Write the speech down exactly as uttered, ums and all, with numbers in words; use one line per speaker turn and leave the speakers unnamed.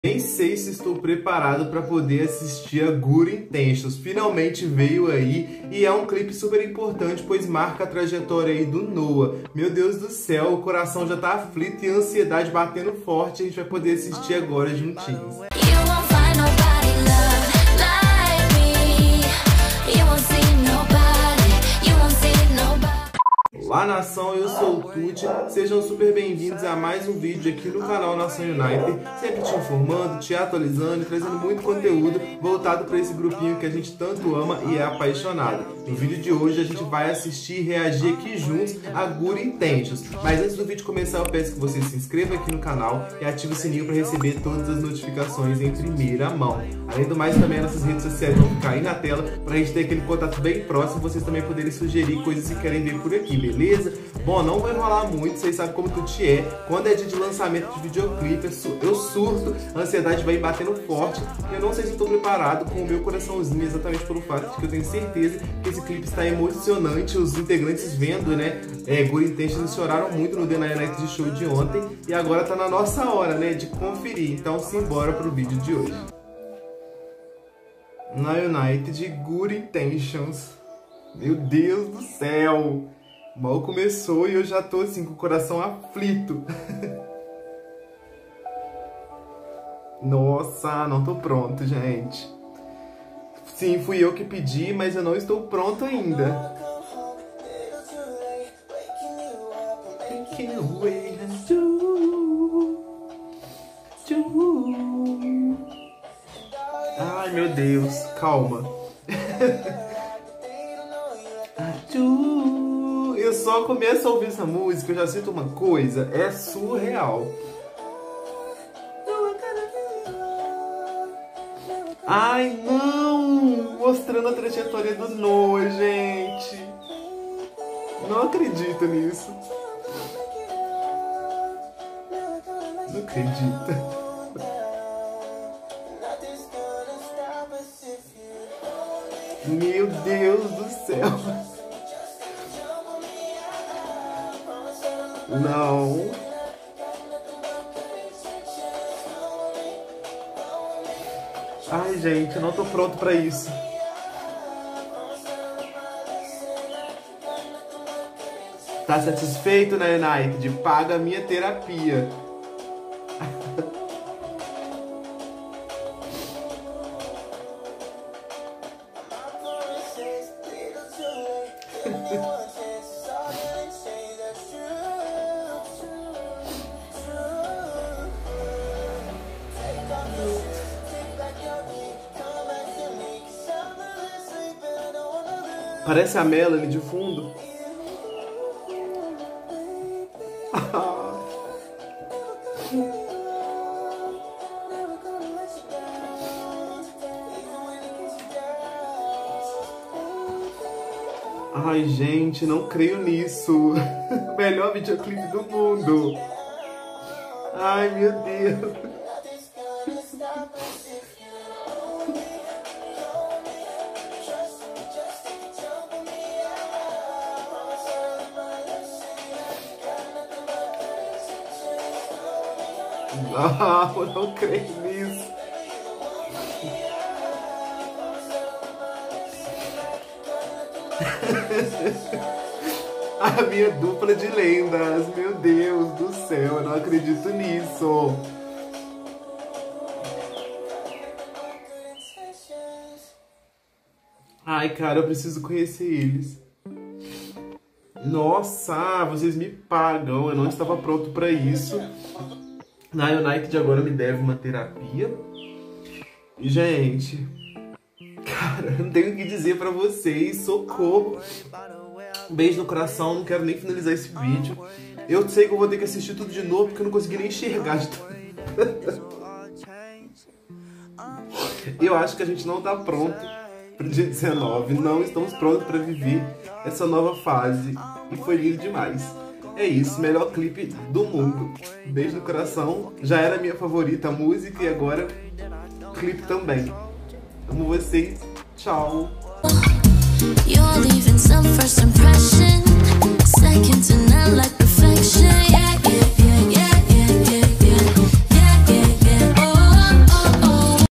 Nem sei se estou preparado para poder assistir a Good Intentions. Finalmente veio aí e é um clipe super importante, pois marca a trajetória aí do Noah. Meu Deus do céu, o coração já tá aflito e a ansiedade batendo forte. A gente vai poder assistir agora juntinhos. Olá nação, eu sou o Tuti, sejam super bem-vindos a mais um vídeo aqui no canal Nação United, sempre te informando, te atualizando e trazendo muito conteúdo voltado para esse grupinho que a gente tanto ama e é apaixonado. No vídeo de hoje a gente vai assistir e reagir aqui juntos a Good Intentions, mas antes do vídeo começar eu peço que você se inscreva aqui no canal e ative o sininho para receber todas as notificações em primeira mão. Além do mais, também nossas redes sociais vão ficar aí na tela para a gente ter aquele contato bem próximo, vocês também poderem sugerir coisas que querem ver por aqui, beleza? Beleza? Bom, não vou enrolar muito, vocês sabem como Tuti é. Quando é dia de lançamento de videoclipe, eu surto, a ansiedade vai batendo forte. Eu não sei se estou preparado com o meu coraçãozinho, exatamente pelo fato de que eu tenho certeza que esse clipe está emocionante. Os integrantes vendo, né? É, Good Intentions choraram muito no The Night Show de ontem e agora tá na nossa hora, né? De conferir. Então, simbora pro vídeo de hoje. Na United, Good Intentions. Meu Deus do céu! Mal começou e eu já tô assim com o coração aflito. Nossa, não tô pronto, gente. Sim, fui eu que pedi, mas eu não estou pronto ainda. Ai, meu Deus, calma. Eu só começo a ouvir essa música, eu já sinto uma coisa, é surreal. Ai, não! Mostrando a trajetória do Noah, gente. Não acredito nisso. Não acredito. Meu Deus do céu. Não. Ai, gente, eu não tô pronto pra isso. Tá satisfeito, né, United? Paga a minha terapia. Parece a Melanie de fundo. Ai, gente, não creio nisso. Melhor videoclipe do mundo. Ai, meu Deus. Não, não creio nisso. A minha dupla de lendas, meu Deus do céu, eu não acredito nisso. Ai, cara, eu preciso conhecer eles. Nossa, vocês me pagam, eu não estava pronto pra isso. Na United agora me deve uma terapia. E, gente, cara, não tenho o que dizer pra vocês. Socorro. Um beijo no coração, não quero nem finalizar esse vídeo. Eu sei que eu vou ter que assistir tudo de novo, porque eu não consegui nem enxergar de tudo. Eu acho que a gente não tá pronto pro dia dezenove. Não estamos prontos pra viver essa nova fase. E foi lindo demais. É isso, melhor clipe do mundo. Beijo no coração. Já era minha favorita a música e agora clipe também. Amo vocês. Tchau. You're leaving some first impression, second to none like perfection. Yeah, yeah, yeah, yeah.